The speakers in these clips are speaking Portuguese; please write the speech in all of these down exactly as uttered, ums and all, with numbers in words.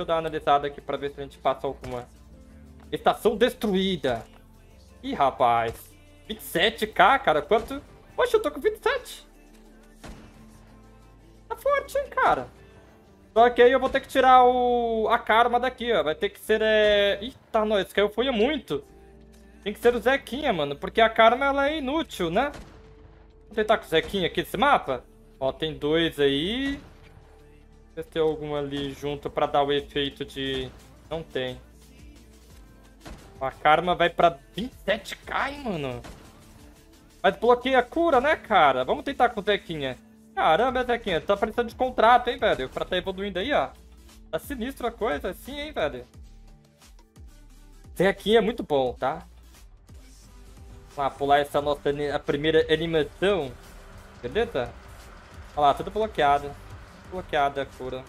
Deixa eu dar uma analisada aqui pra ver se a gente passa alguma. Estação destruída. Ih, rapaz. vinte e sete k, cara. Quanto? Poxa, eu tô com vinte e sete. Tá forte, hein, cara. Só que aí eu vou ter que tirar o... a karma daqui, ó. Vai ter que ser... É... Eita, nós. Caiu foi muito. Tem que ser o Zequinha, mano. Porque a karma, ela é inútil, né? Vou tentar com o Zequinha aqui desse mapa. Ó, tem dois aí. Ver se tem algum ali junto pra dar o efeito de... Não tem. A karma vai pra vinte e sete k, hein, mano. Mas bloqueia a cura, né, cara? Vamos tentar com o Zequinha. Caramba, Zequinha, tá precisando de contrato, hein, velho? Pra tá evoluindo aí, ó. Tá sinistro a coisa assim, hein, velho? Zequinha é muito bom, tá? Vamos lá, pular essa nossa a primeira animação. Beleza? Olha lá, tudo bloqueado. Bloqueada a cura.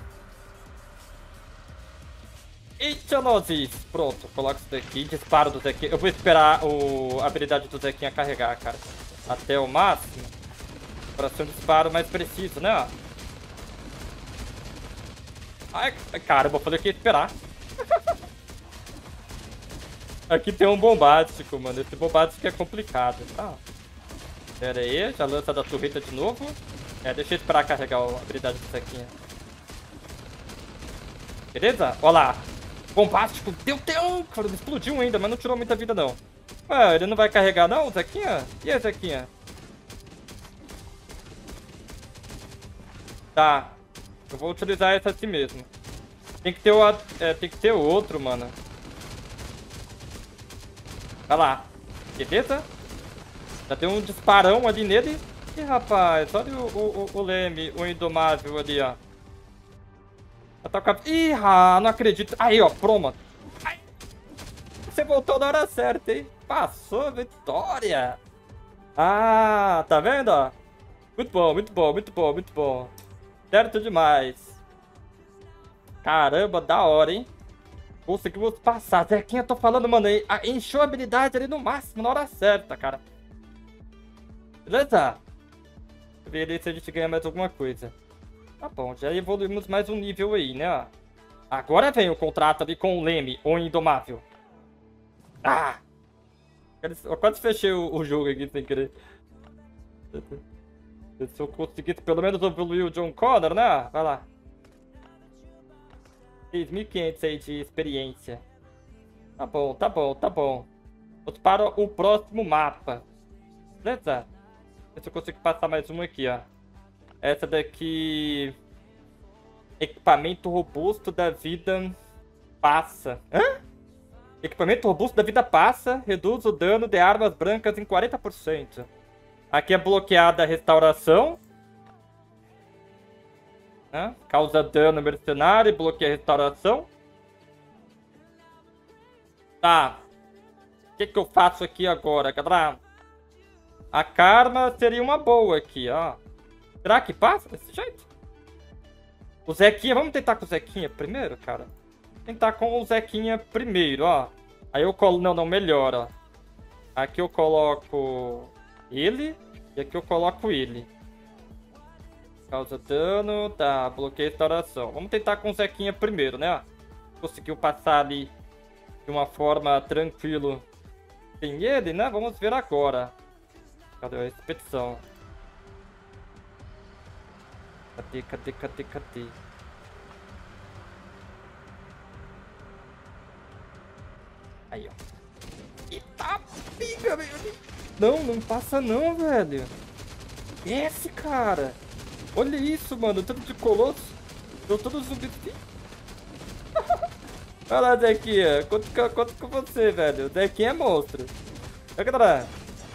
Eita, nozes! Pronto, coloca isso daqui. Disparo do Zequinha. Eu vou esperar o... a habilidade do Zequinha carregar, cara. Até o máximo. Para ser um disparo mais preciso, né? Ai, cara, eu vou fazer o que esperar. Aqui tem um bombástico, mano. Esse bombástico é complicado, tá? Pera aí, já lança da turreta de novo. É, deixa eu esperar carregar a habilidade do Zequinha. Beleza? Olha lá. Bombástico. Deu tempo. Explodiu ainda, mas não tirou muita vida, não. Ué, ele não vai carregar, não, Zequinha? E aí, Zequinha? Tá. Eu vou utilizar essa assim mesmo. Tem que ter o... É, tem que ter outro, mano. Vai lá. Beleza? Já tem um disparão ali nele. Ih, rapaz. Olha o, o, o Leme, o indomável ali, ó. Ataca... Ih, ah, não acredito. Aí, ó, pronto. Ai. Você voltou na hora certa, hein? Passou, vitória. Ah, tá vendo, ó? Muito bom, muito bom, muito bom, muito bom. Certo demais. Caramba, da hora, hein? Conseguimos passar. Zequinha, eu tô falando, mano. Encheu a habilidade ali no máximo, na hora certa, cara. Beleza? Ver ali se a gente ganha mais alguma coisa. Tá bom, já evoluímos mais um nível aí, né? Agora vem o contrato ali com o Leme, o Indomável. Ah! Eu quase fechei o, o jogo aqui sem querer. Se eu conseguisse pelo menos evoluir o John Connor, né? Vai lá. seis mil e quinhentos aí de experiência. Tá bom, tá bom, tá bom. Vamos para o próximo mapa. Beleza? Ver se eu consigo passar mais uma aqui, ó. Essa daqui... Equipamento robusto da vida passa. Hã? Equipamento robusto da vida passa. Reduz o dano de armas brancas em quarenta por cento. Aqui é bloqueada a restauração. Né? Causa dano mercenário e bloqueia a restauração. Tá. O que, que eu faço aqui agora, galera? A karma seria uma boa aqui, ó. Será que passa desse jeito? O Zequinha, vamos tentar com o Zequinha primeiro, cara? Tentar com o Zequinha primeiro, ó. Aí eu colo... Não, não, melhor, ó. Aqui eu coloco ele. E aqui eu coloco ele. Causa dano. Tá, bloqueia a restauração. Vamos tentar com o Zequinha primeiro, né? Conseguiu passar ali de uma forma tranquila sem ele, né? Vamos ver agora. Cadê a expedição? Cadê, cadê, cadê, cadê? Aí, ó. Eita, pica, velho. Não, não passa não, velho. Esse, cara. Olha isso, mano. Tanto de colosso. Deu todo zumbi. Olha lá, Zequinha. Conto, conto com você, velho. O Zequinha é monstro. Olha, galera.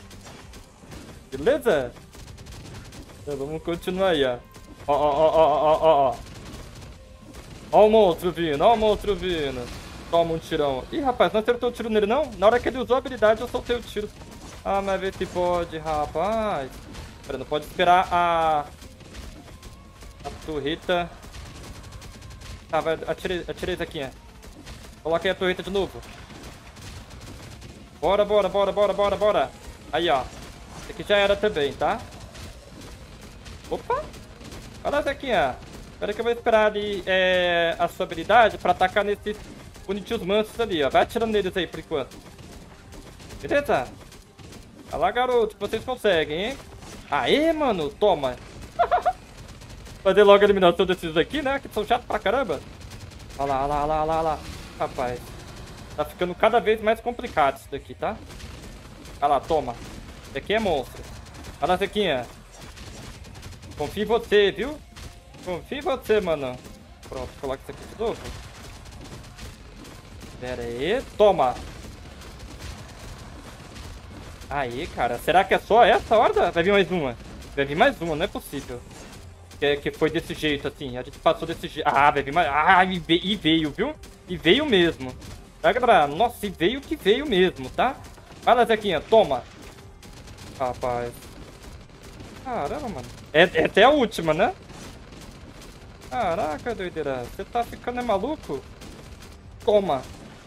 Beleza? Então, vamos continuar aí, ó. Ó, ó, ó, ó, ó, ó, ó. Ó o monstro vindo, ó o monstro vindo. Toma um tirão. Ih, rapaz, não acertou o tiro nele, não? Na hora que ele usou a habilidade, eu soltei o tiro. Ah, mas vê se pode, rapaz. Pera, não pode esperar a... A torreta. Tá, vai, atirei, atirei isso aqui, né? Coloca aí a torreta de novo. Bora, bora, bora, bora, bora, bora. Aí, ó. Esse aqui já era também, tá? Opa! Olha essa aqui, ó. Espera que eu vou esperar ali é, a sua habilidade pra atacar nesses bonitinhos mansos ali, ó. Vai atirando neles aí por enquanto. Beleza? Olha lá, garoto, vocês conseguem, hein? Aê, mano, toma. Fazer logo a eliminação desses daqui, né? Que são chatos pra caramba. Olha lá, olha lá, olha lá, olha lá. Rapaz, tá ficando cada vez mais complicado isso daqui, tá? Olha lá, toma. Esse aqui é monstro. Olha lá, Zequinha. Confio em você, viu? Confio em você, mano. Pronto, coloca isso aqui de novo. Pera aí. Toma. Aí, cara. Será que é só essa horda? Vai vir mais uma. Vai vir mais uma, não é possível. Que, que foi desse jeito, assim. A gente passou desse jeito. Ah, vai vir mais... Ah, e veio, e veio, viu? E veio mesmo. Tá, galera? Nossa, e veio que veio mesmo, tá? Vai lá, Zequinha. Toma. Rapaz. Caramba, mano. É, é até a última, né? Caraca, doideira. Você tá ficando é maluco? Toma.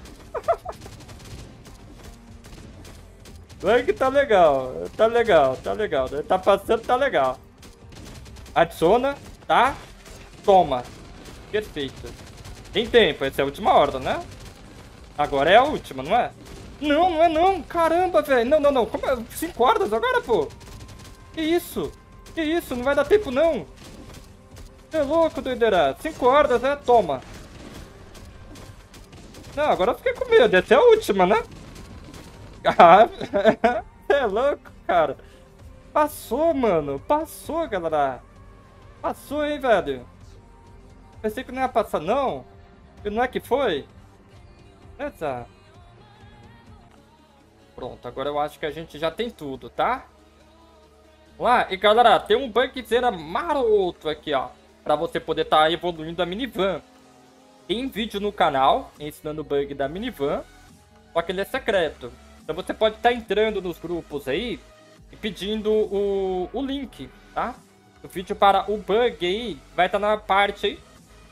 Vai que tá legal. Tá legal, tá legal. Tá passando, tá legal. Adiciona, tá? Toma. Perfeito. Tem tempo. Essa é a última horda, né? Agora é a última, não é? Não, não é não. Caramba, velho. Não, não, não. Como é? Cinco hordas agora, pô? Que isso? Que isso? Não vai dar tempo, não. Você é louco, doideira. Cinco hordas, né? Toma. Não, agora eu fiquei com medo. Essa é a última, né? Ah, você é louco, cara. Passou, mano. Passou, galera. Passou, hein, velho. Pensei que não ia passar, não. E não é que foi? Eita. Pronto, agora eu acho que a gente já tem tudo, tá? Vamos lá. E, galera, tem um bugzeira maroto aqui, ó. Pra você poder estar tá evoluindo a minivan. Tem vídeo no canal ensinando o bug da minivan. Só que ele é secreto. Então você pode estar tá entrando nos grupos aí e pedindo o, o link, tá? O vídeo para o bug aí vai estar tá na parte aí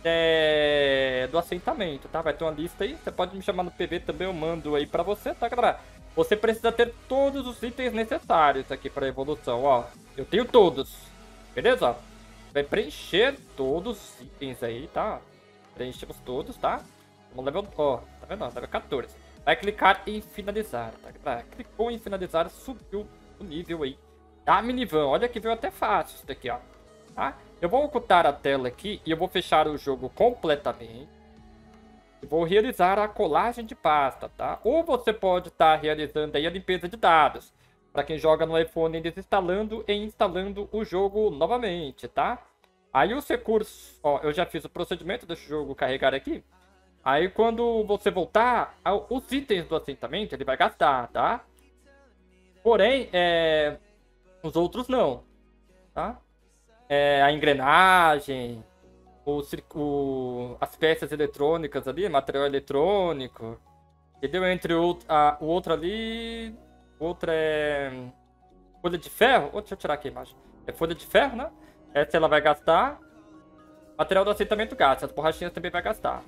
é, do assentamento, tá? Vai ter uma lista aí. Você pode me chamar no P V também, eu mando aí pra você, tá, galera? Você precisa ter todos os itens necessários aqui para evolução, ó. Eu tenho todos, beleza? Vai preencher todos os itens aí, tá? Preenchemos todos, tá? Vamos level, ó, tá vendo? Level quatorze. Vai clicar em finalizar, tá, galera? Clicou em finalizar, subiu o nível aí da minivan. Olha que veio até fácil isso daqui, ó. Tá? Eu vou ocultar a tela aqui e eu vou fechar o jogo completamente. E vou realizar a colagem de pasta, tá? Ou você pode estar tá realizando aí a limpeza de dados. Para quem joga no iPhone, desinstalando e instalando o jogo novamente, tá? Aí os recursos... Ó, eu já fiz o procedimento desse jogo carregar aqui. Aí quando você voltar, os itens do assentamento ele vai gastar, tá? Porém, é... os outros não, tá? É, a engrenagem, o, o, as peças eletrônicas ali, material eletrônico, entendeu? Entre o, a, o outro ali, o outro é folha de ferro. Oh, deixa eu tirar aqui a imagem. É folha de ferro, né? Essa ela vai gastar. Material do assentamento gasta, as borrachinhas também vai gastar.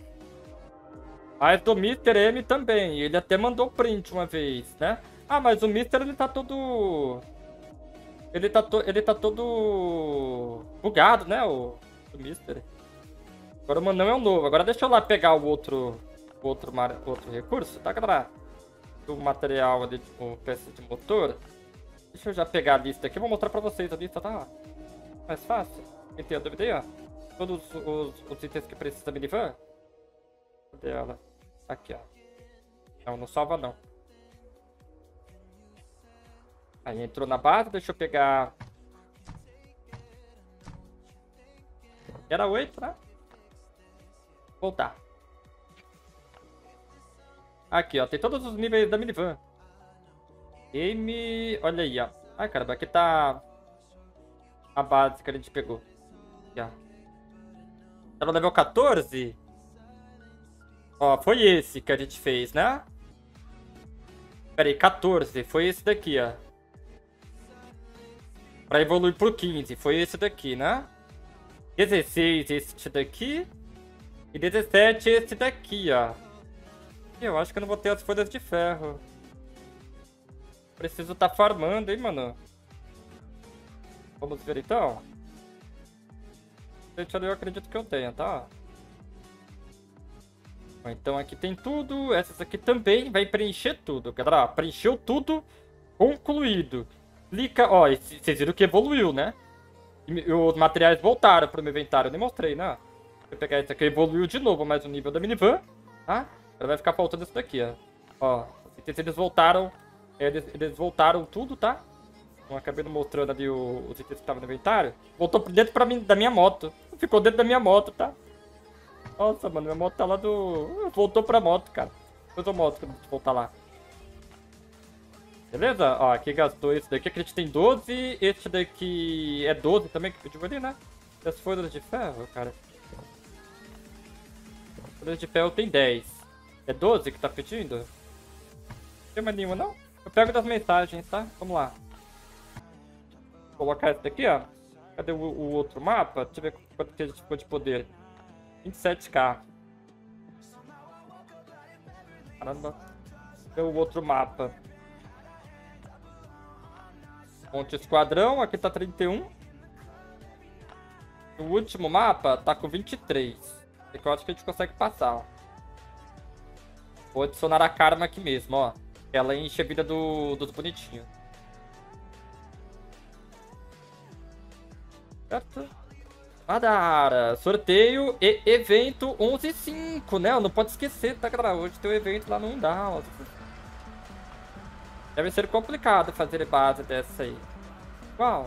Mas do mister M também, ele até mandou print uma vez, né? Ah, mas o mister ele tá todo... Ele tá, to... ele tá todo bugado, né, o, o mister. Agora o Manão é um novo. Agora deixa eu lá pegar o outro, o outro, mar... outro recurso, tá, galera? O material ali, tipo, peça de motor. Deixa eu já pegar a lista aqui. Eu vou mostrar pra vocês a lista, tá? Mais fácil. Quem tem a dúvida aí, ó. Todos os, os itens que precisa da minivan. Cadê ela? Aqui, ó. Não, não salva não. Aí entrou na base, deixa eu pegar... Era oito, né? Voltar. Aqui, ó. Tem todos os níveis da minivan. Game... Olha aí, ó. Ai, caramba. Aqui tá... a base que a gente pegou. Aqui, ó. Tá no level quatorze? Ó, foi esse que a gente fez, né? Pera aí, quatorze. Foi esse daqui, ó. Pra evoluir pro quinze. Foi esse daqui, né? dezesseis, esse daqui. E dezessete, esse daqui, ó. Eu acho que eu não vou ter as folhas de ferro. Preciso tá farmando, hein, mano? Vamos ver, então. eu acredito que eu tenha, tá? Então aqui tem tudo. Essas aqui também vai preencher tudo, galera. Preencheu tudo. Concluído. Clica, ó, vocês viram que evoluiu, né? E os materiais voltaram pro meu inventário. Eu nem mostrei, né? Vou pegar esse aqui, evoluiu de novo mais um nível da minivan, tá? Agora vai ficar faltando isso daqui, ó. Ó, os itens eles voltaram. Eles, eles voltaram tudo, tá? Eu acabei não mostrando ali o, os itens que estavam no inventário. Voltou dentro pra mim, da minha moto. Ficou dentro da minha moto, tá? Nossa, mano, minha moto tá lá do... Voltou pra moto, cara. Depois eu mostro quando a gente voltar lá. Beleza? Ó, aqui gastou esse daqui. Aqui a gente tem doze. Este daqui é doze também, que pediu ali, né? E as folhas de ferro, cara. Folhas de ferro tem dez. É doze que tá pedindo? Não tem mais nenhuma, não? Eu pego das mensagens, tá? Vamos lá. Vou colocar esse daqui, ó. Cadê o, o outro mapa? Deixa eu ver quanto que a gente ficou de poder. vinte e sete K. Caramba. Cadê o outro mapa? Monte Esquadrão, aqui tá trinta e um. O último mapa tá com vinte e três. É que eu acho que a gente consegue passar, ó. Vou adicionar a Karma aqui mesmo, ó. Ela enche a vida do, dos bonitinhos. Certo? Madara, sorteio e evento onze e cinco, né? Não pode esquecer, tá, galera? Hoje tem o um evento lá no Undal. Deve ser complicado fazer base dessa aí. Qual?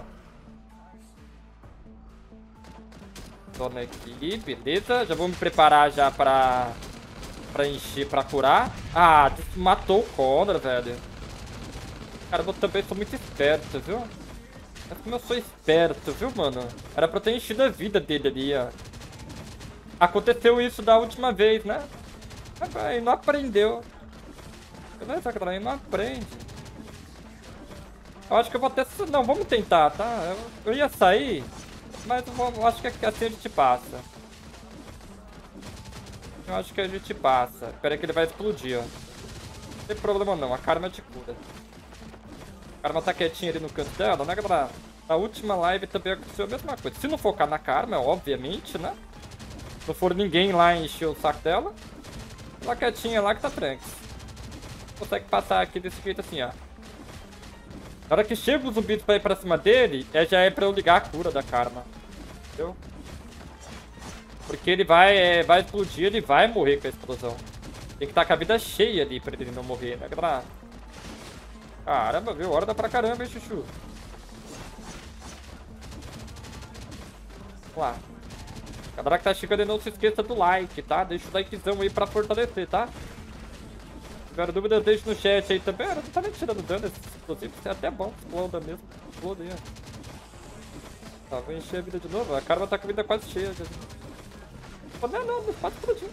Zona aqui, beleza. Já vou me preparar já pra, pra encher, pra curar. Ah, matou o Condor, velho. Cara, eu também sou muito esperto, viu? Mas como eu sou esperto, viu, mano? Era pra ter enchido a vida dele ali, ó. Aconteceu isso da última vez, né? Ele não aprendeu. Beleza, galera? Ele não aprende. Eu acho que eu vou até... Não, vamos tentar, tá? Eu, eu ia sair, mas eu, vou... eu acho que assim a gente passa. Eu acho que a gente passa. Espera que ele vai explodir, ó. Não tem problema não, a Karma te cura. A Karma tá quietinha ali no canto dela, né, galera? Na última live também aconteceu a mesma coisa. Se não focar na Karma, obviamente, né? Se não for ninguém lá encher o saco dela, ela quietinha lá que tá tranks. Consegue passar aqui desse jeito assim, ó. Na hora que chega os zumbis pra ir pra cima dele, é, já é pra eu ligar a cura da Karma. Entendeu? Porque ele vai, é, vai explodir, ele vai morrer com a explosão. Tem que estar com a vida cheia ali pra ele não morrer, né, galera? Caramba, viu? Hora dá pra caramba, hein, chuchu? Vamos lá. Galera que tá chegando, não se esqueça do like, tá? Deixa o likezão aí pra fortalecer, tá? Se tiver dúvida, deixa no chat aí também. Não tá nem tirando dano, inclusive, é até bom. Exploda mesmo. Exploda aí, ó. Tá, vou encher a vida de novo. A Karma tá com a vida quase cheia. Já. Não, não, não pode explodir.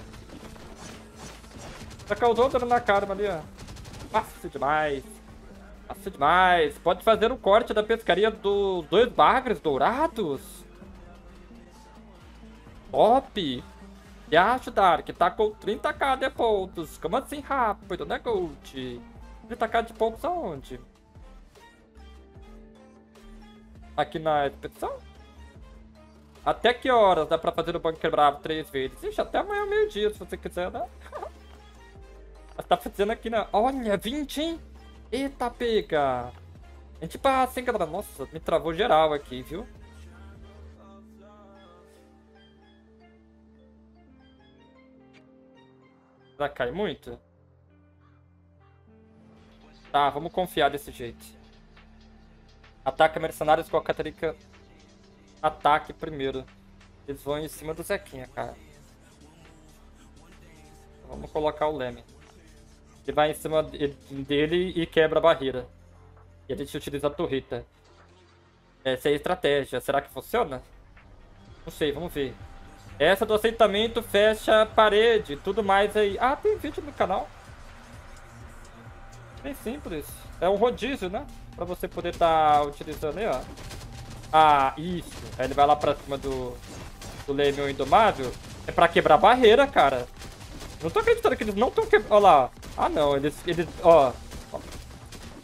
Já causou dano na Karma ali, ó. Fácil demais. Fácil demais. Pode fazer o corte da pescaria dos dois bagres dourados. Top. E acho, Dark, tá com trinta k de pontos. Como assim rápido, né, Gold? trinta k de pontos aonde? Aqui na expedição? Até que horas dá pra fazer o bunker bravo três vezes? Ixi, até amanhã meio-dia, se você quiser, né? Mas tá fazendo aqui na... Olha, vinte, hein? Eita, pega! A gente passa, hein, galera? Nossa, me travou geral aqui, viu? Já cai muito? Tá, vamos confiar desse jeito. Ataca mercenários com a Caterica. Ataque primeiro. Eles vão em cima do Zequinha, cara. Vamos colocar o Leme. Ele vai em cima dele e quebra a barreira. E a gente utiliza a torreta. Essa é a estratégia. Será que funciona? Não sei, vamos ver. Essa do aceitamento fecha a parede, tudo mais aí. Ah, tem vídeo no canal. Bem simples. É um rodízio, né? Pra você poder estar tá utilizando aí, ó. Ah, isso. Aí ele vai lá pra cima do, do Leme Indomável. É pra quebrar a barreira, cara. Não tô acreditando que eles não estão quebrando. Olha lá. Ah, não. Eles, eles ó.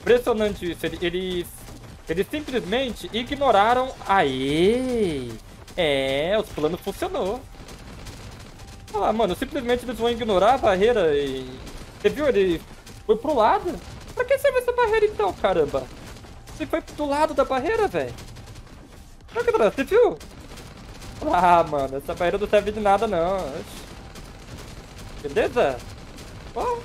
Impressionante isso. Eles, eles, eles simplesmente ignoraram. Aê! É, os planos funcionou. Olha lá, mano, simplesmente eles vão ignorar a barreira e... Você viu? Ele foi pro lado. Pra que serve essa barreira então, caramba? Você foi do lado da barreira, velho. Você viu? Ah, mano, essa barreira não serve de nada, não. Beleza? Ó.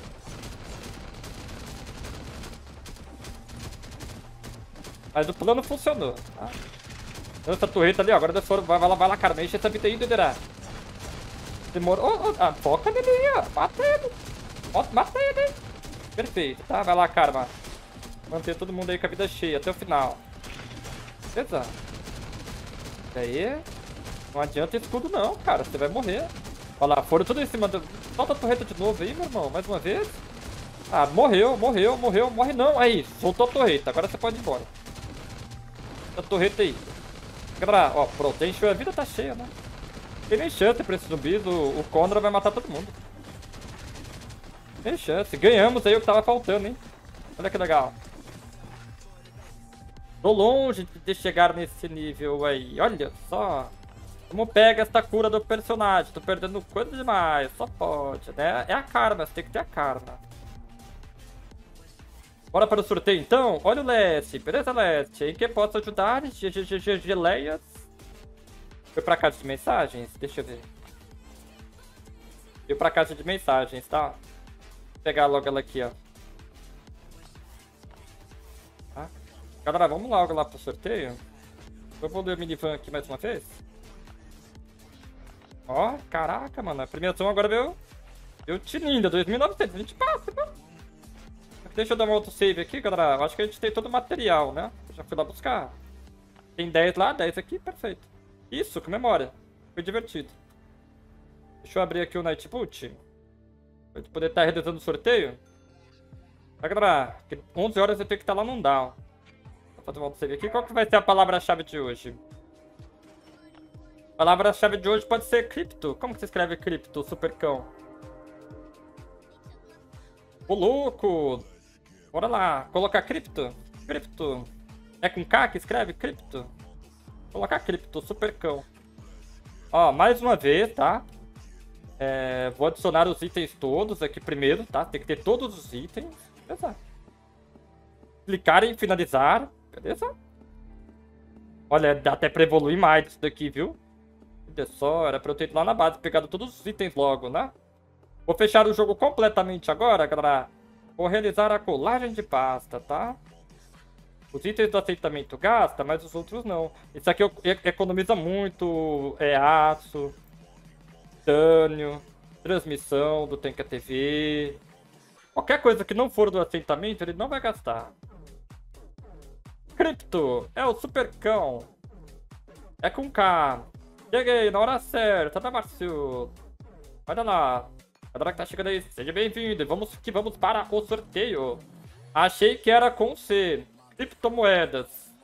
Mas o plano funcionou, tá? Essa torreta ali, ó. Agora vai, vai lá, vai lá, cara. Mexe essa vida aí, Dederá. Demorou. Oh, oh, ah, foca nele aí, ó. Mata ele. Ó, mata ele. Perfeito, tá? Vai lá, Karma. Manter todo mundo aí com a vida cheia até o final. Beleza? E aí? Não adianta escudo não, cara. Você vai morrer. Olha lá, foram tudo em cima do... Solta a torreta de novo aí, meu irmão. Mais uma vez. Ah, morreu, morreu, morreu. Morre não. Aí, soltou a torreta. Agora você pode ir embora. A torreta aí. Galera, ó, pronto. Encheu a vida, tá cheia, né? Tem nem chance pra esses zumbis. O, o Conrad vai matar todo mundo. Tem chance. Ganhamos aí o que tava faltando, hein? Olha que legal. Tô longe de chegar nesse nível aí. Olha só. Como pega essa cura do personagem? Tô perdendo coisa demais. Só pode, né? É a karma. Você tem que ter a karma. Bora para o sorteio, então? Olha o Leste. Beleza, Leste? Em que posso ajudar? Geleias. Foi pra caixa de mensagens? Deixa eu ver. Foi pra caixa de mensagens, tá? Vou pegar logo ela aqui, ó. Tá? Galera, vamos logo lá pro sorteio. Eu vou ler o minivan aqui mais uma vez. Ó, caraca, mano. A premiação agora veio... Veio Tininda, dois mil e novecentos. A gente passa, mano. Deixa eu dar um autosave aqui, galera. Eu acho que a gente tem todo o material, né? Eu já fui lá buscar. Tem dez lá, dez aqui, perfeito. Isso, comemora. Foi divertido. Deixa eu abrir aqui o Nightboot. Pra gente poder estar realizando o sorteio. Tá, galera? onze horas eu tenho que estar lá num down. Vou fazer um autosave aqui. Qual que vai ser a palavra-chave de hoje? A palavra-chave de hoje pode ser cripto. Como que se escreve cripto, supercão? Ô, louco! Bora lá. Colocar cripto? Cripto. É com K que escreve cripto? Colocar cripto, supercão. Ó, mais uma vez, tá? É, vou adicionar os itens todos aqui primeiro, tá? Tem que ter todos os itens. Beleza? Clicar em finalizar. Beleza? Olha, dá até pra evoluir mais isso daqui, viu? Olha só, era pra eu ter ido lá na base, pegado todos os itens logo, né? Vou fechar o jogo completamente agora, galera. Vou realizar a colagem de pasta, tá? Os itens do aceitamento gasta, mas os outros não. Isso aqui economiza muito é, aço, titânio, transmissão do Tenka T V. Qualquer coisa que não for do aceitamento, ele não vai gastar. Cripto é o supercão. É com K. Cheguei na hora certa, tá, Márcio? Olha lá. Galera que tá chegando aí, seja bem-vindo. Vamos que vamos para o sorteio. Achei que era com C. Criptomoedas.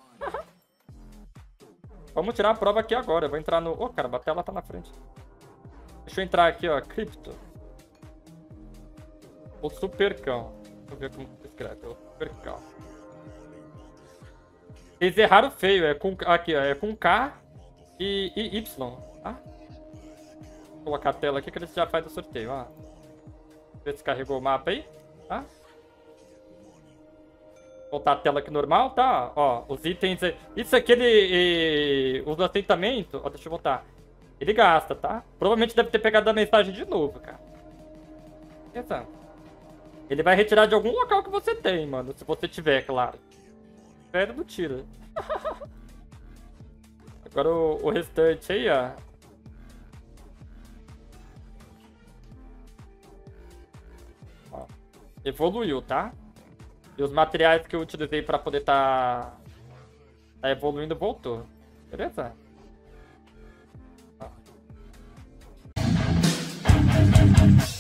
Vamos tirar a prova aqui agora. Eu vou entrar no... Ô, oh, cara, a tela tá na frente. Deixa eu entrar aqui, ó. Cripto. O supercão. Deixa eu ver como se escreve. O supercão. Eles erraram feio. É com... Aqui, ó. É com K e, e Y, tá? Vou colocar a tela aqui que ele já faz o sorteio, ó. Ver se carregou o mapa aí, tá? Voltar a tela aqui normal, tá? Ó, os itens... Isso aqui ele... O aceitamento... Ó, deixa eu voltar. Ele gasta, tá? Provavelmente deve ter pegado a mensagem de novo, cara. Beleza. Ele vai retirar de algum local que você tem, mano. Se você tiver, claro. Espera, não tira. Agora o, o restante aí, ó. Ó. Evoluiu, tá? E os materiais que eu utilizei pra poder tá, tá evoluindo voltou. Beleza? Ó.